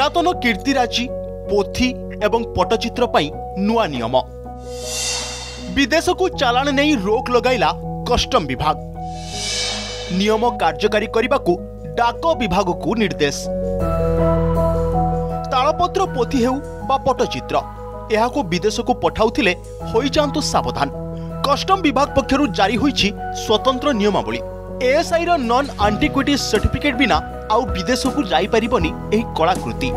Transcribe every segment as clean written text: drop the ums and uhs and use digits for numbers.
पुरातन कीर्तिराजी पोथी एवं पट्टचित्र पई नुआ नियम विदेश को चालान नहीं रोक लगाइला कस्टम विभाग नियम कार्यकारी करने को डाक विभाग को निर्देश तालपत्र पोथी हेउ बा पट्टचित्र यह को विदेश को पठाउथिले होई जांतु सावधान। कस्टम विभाग पक्षरु जारी होईछि स्वतंत्र नियमावली। एएसआई रो नॉन एंटिक्विटी सर्टिफिकेट बिना आउ विदेश को जाई परिबनी एही कलाकृति।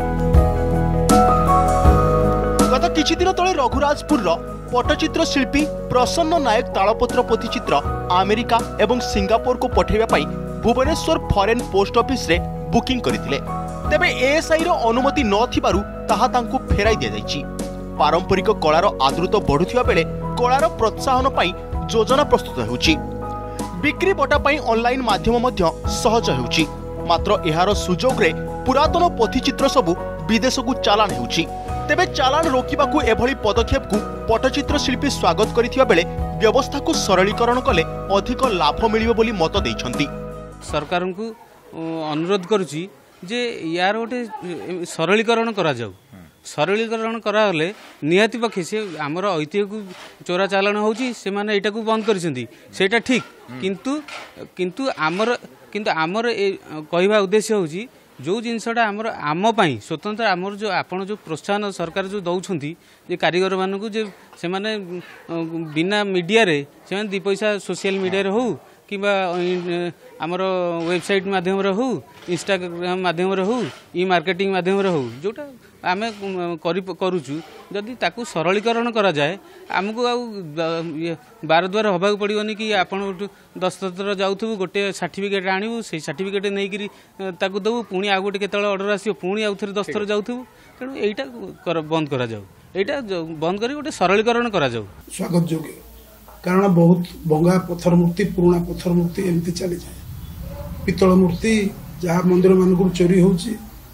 गत किछि दिन तळे रघुराजपुर रो पट्टचित्र शिल्पी प्रसन्न नायक तालपत्र पोथीचित्र अमेरिका एवं सिंगापुर को पठेबा पई भुवनेश्वर फॉरेन पोस्ट ऑफिस रे बुकिंग करथिले। तेबे एएसआई रो अनुमति न थिबारु ताहा तांकु फेराई दिया जायछि। पारंपरिक कलार आदृत बढ़ुथिबा बेले कलार प्रोत्साहन पई योजना प्रस्तुत हेउछि। बिक्री बटा पई ऑनलाइन माध्यम मध्य सहज हेउछि। मात्र एहार सुजोग रे पुरातन पोथीचित्र सबु विदेश को चालान हेउछि। तेबे चालान रोकिबाकू एभली पदक्षेप को पट्टचित्र शिल्पी स्वागत करिथिबा बेले व्यवस्था को सरलीकरण कले अधिक लाभ मिलिबो बोली मत दैछन्ति। सरकार को अनुरोध करुछि जे यार गोटे सरलीकरण करा जाऊ। सरलीकरण कराले निहाती पक्षे से आमर ऐतिह्य को चोरा चालान होउछि से माने एटा को बंद करिसेंती सेटा ठीक किंतु आमर कहवा उद्देश्य होउछि जो जिनसटा आमर आम पाई स्वतंत्र आमर जो आपण जो प्रोत्साहन सरकार जो दउछंती जे कारीगर मानकु जे से माने बिना मीडिया रे से माने दी पैसा सोशल मीडिया रे हो किबा आमर वेबसाइट माध्यम रे हो इंस्टाग्राम माध्यम रे हो ई मार्केटिंग माध्यम रे हो जोटा आमे करूचु जदि ताकू सरलीकरण करा जाए आमको आ बार द्वार हवा पड़ोनी कि आपण दस्तखत जाऊँ गोटे सर्टिफिकेट आणु से सर्टिफिकेट नहीं करी ताकू देवु पुणी आ गोटे केतल ऑर्डर आसो पुणी आउ थे दस्तर जाऊँ तेणु यहीटा बंद करा जाऊ एटा बंद करी गोटे सरलीकरण करा जाऊ। स्वागत योग्य कारण बहुत भंगा पत्थर मूर्ति पुराना पत्थर मूर्ति एमती चली जाए पितल मूर्ति जहाँ मंदिर मानक चोरी होची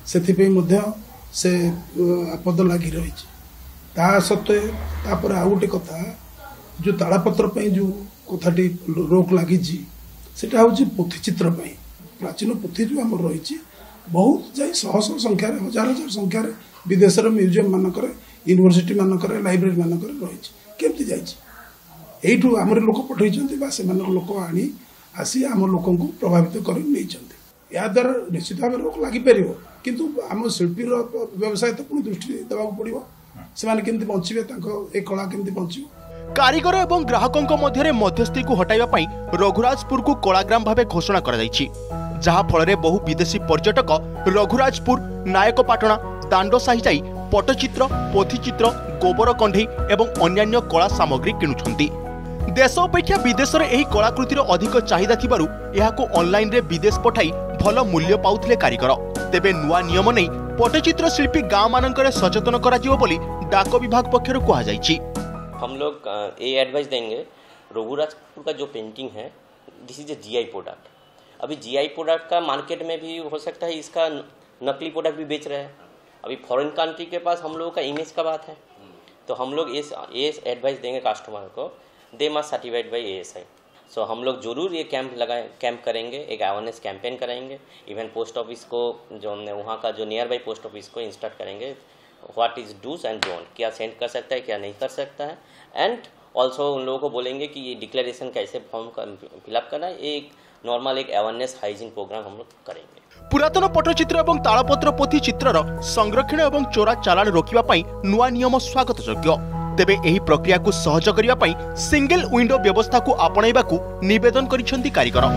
से आपद लगी रही सत्वे तापर आ गोटे कथा जो तालपत्र जो कथाटी रोक लगी सेटा हूँ पोथीचित्र प्राचीन पोथी जो आम रही बहुत जाए शह शह संख्यार हजार हजार संख्यार विदेश म्यूजियम मानक यूनिवर्सिटी मानक लाइब्रेरी मानक रही केमती जाइठू आम लोक पठे से लोक आनी आसी आम लोक प्रभावित कर या द्वारा निश्चित भाव रोक लगिपर किंतु आम शिल्पी व्यवसाय तो पुणी दृष्टि देवाक पड़ो से केमती बचे ए कला केमती बचो। कारीगर एवं ग्राहकों मध्य मध्यस्थी को हटाइबा पई रघुराजपुर को कलाग्राम भाव घोषणा करा जायछि जहा फल रे बहु विदेशी पर्यटक रघुराजपुर नायकपाटणा दांडसाही जाई पट्टचित्र पोथीचित्र गोबर कंढई एवं अन्यान्य कला सामग्री किणुछंती। देश अपेक्षा विदेश में यही कलाकृतिर अधिक चाहिदा थिबारु एहाको ऑनलाइन रे विदेश पठाई भल मूल्य पाउथिले कारीगर। तेबे नुआ नियम नहीं पट्टचित्र शिल्पी गाँव मानकरे सचेतन करा जिवो बोली डाक विभाग पक्षरु कहा जायछि। हम लोग ये एडवाइस देंगे रघुराजपुर का जो पेंटिंग है this is a GI product. अभी जीआई प्रोडक्ट का मार्केट में भी हो सकता है इसका नकली प्रोडक्ट भी बेच रहे हैं। अभी फॉरेन कंट्री के पास हम लोगों का इमेज का बात है तो हम लोग ये एडवाइस देंगे कस्टमर को they must certified by ASI. So हम लोग जरूर ये कैंप करेंगे एक अवेयरनेस कैंपेन कराएंगे। इवन पोस्ट ऑफिस को जो हमने वहाँ का जो नियर बाई पोस्ट ऑफिस को इंस्ट्रक्ट करेंगे what is dos and don't क्या सेंड कर सकता है क्या नहीं कर सकता है एंड ऑल्सो उन लोगों को बोलेंगे कि ये डिक्लेरेशन कैसे फॉर्म फिलअप करना है एक नॉर्मल एक अवेयरनेस हाइजीन प्रोग्राम हम लोग करेंगे। पुरातन पट्टचित्र एवं तालपत्र पोथी चित्रर संरक्षण एवं चोरा चालान रोकिबा पई नुआ नियम स्वागत योग्य। तेबे एही प्रक्रिया को सहज करिबा पई सिंगल विंडो व्यवस्था को आपणाइबाकू निवेदन करिसेंती कारीगर।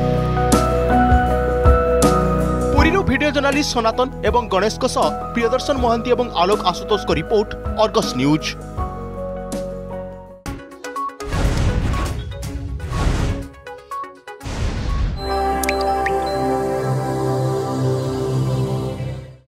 पुरीरू वीडियो जर्नलिस्ट सनातन एवं गणेश प्रियदर्शन महांती एवं आलोक आशुतोष को रिपोर्ट अर्गस न्यूज।